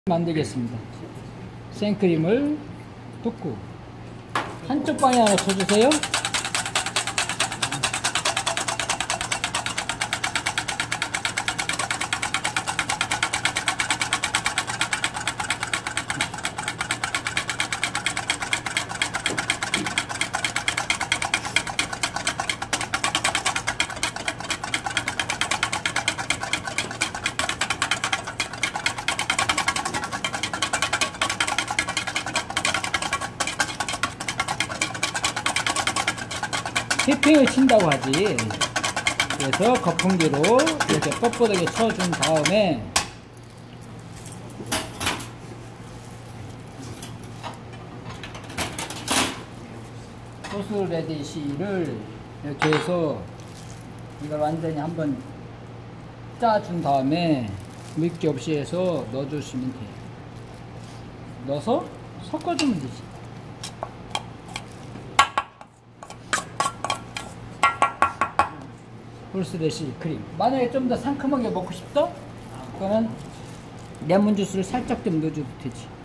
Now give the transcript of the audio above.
만들겠습니다. 생크림을 붓고 한쪽 방향으로 쳐주세요. 휘핑을 친다고 하지. 그래서 거품기로 이렇게 뻣뻣하게 쳐준 다음에 소스 레디시를 이렇게 해서 이걸 완전히 한번 짜준 다음에 물기 없이 해서 넣어주시면 돼요. 넣어서 섞어주면 되지. 홀스레시 크림. 만약에 좀 더 상큼하게 먹고 싶다? 그거는 레몬 주스를 살짝 좀 넣어줘도 되지.